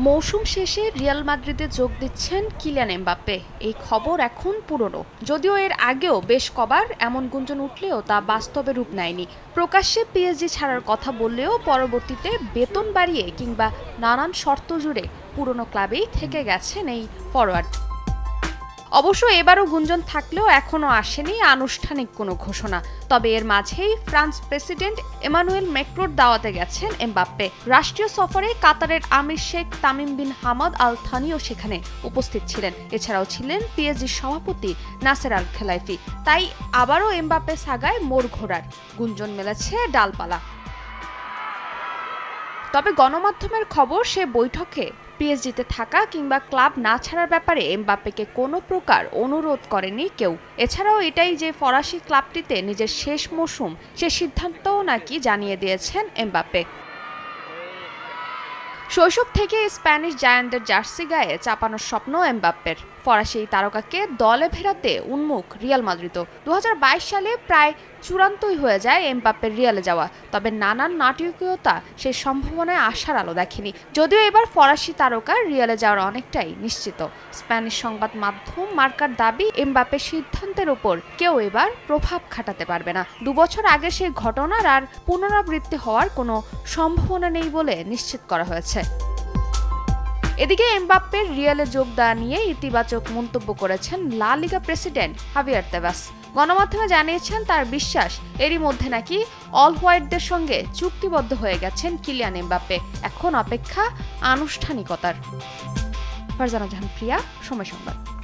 মৌসুম শেষে রিয়াল মাদ্রিদে যোগ দিচ্ছেন কিলিয়ান এমবাপ্পে। এই খবর এখন পুরনো, যদিও এর আগেও বেশ কবার এমন গুঞ্জন উঠলেও তা বাস্তবে রূপ নেয়নি। প্রকাশ্যে পিএসজি ছাড়ার কথা বললেও পরবর্তীতে বেতন বাড়িয়ে কিংবা নানান শর্ত জুড়ে পুরনো ক্লাবেই থেকে গেছেন এই ফরোয়ার্ড। অবশ্য এবারও গুঞ্জন থাকলেও এখনও আসেনি আনুষ্ঠানিক কোনো ঘোষণা। তবে এর মাঝেই ফ্রান্স প্রেসিডেন্ট এমানুয়েল ম্যাক্রোর দাওয়াতে গেছেন এমবাপ্পে। রাষ্ট্রীয় সফরে কাতারের আমির Sheikh Tamim bin Hamad Al থানিও সেখানে উপস্থিত ছিলেন। এছাড়াও ছিলেন পিএসজির সভাপতি নাসের আল খেলাইফি। তাই আবারও এমবাপ্পে সাগায় মোড় ঘোরার গুঞ্জন মেলেছে ডালপালা। তবে গণমাধ্যমের খবর, সে বৈঠকে পিএসজিতে থাকা কিংবা ক্লাব না ছাড়ার ব্যাপারে এমবাপ্পেকে কোনো প্রকার অনুরোধ করেনি কেউ। এছাড়াও এটাই যে ফরাসি ক্লাবটিতে নিজের শেষ মৌসুম, সে সিদ্ধান্তও নাকি জানিয়ে দিয়েছেন এমবাপ্পে। শৈশব থেকে স্প্যানিশ জায়ান্টের জার্সি গায়ে চাপানোর স্বপ্ন এমবাপ্পের। ফরাসি এই তারকাকে দলে ফেরাতে উন্মুখ রিয়াল মাদ্রিদও। 2022 সালে প্রায় চূড়ান্তই হয়ে যায় এমবাপ্পের রিয়ালে যাওয়া। তবে নানান নাটকীয়তা সেই সম্ভাবনায় আশার আলো দেখেনি। যদিও এবার ফরাসি তারকা রিয়ালে যাওয়ার অনেকটাই নিশ্চিত। স্প্যানিশ সংবাদ মাধ্যম মার্কার দাবি, এমবাপ্পের সিদ্ধান্তের ওপর কেউ এবার প্রভাব খাটাতে পারবে না। 2 বছর আগে সেই ঘটনার আর পুনরাবৃত্তি হওয়ার কোনো সম্ভাবনা নেই বলে নিশ্চিত করা হয়েছে। এদিকে এমবাপ্পের রিয়ালে যোগ দেওয়া নিয়ে ইতিবাচক মন্তব্য করেছেন লা লিগা প্রেসিডেন্ট হাভিয়ার তেবাস। গণমাধ্যমে জানিয়েছেন তার বিশ্বাস, এরই মধ্যে নাকি অল হোয়াইটদের সঙ্গে চুক্তিবদ্ধ হয়ে গেছেন কিলিয়ান এমবাপ্পে। এখন অপেক্ষা আনুষ্ঠানিকতার। ফারজানা জাহান প্রিয়া, সময় সংবাদ।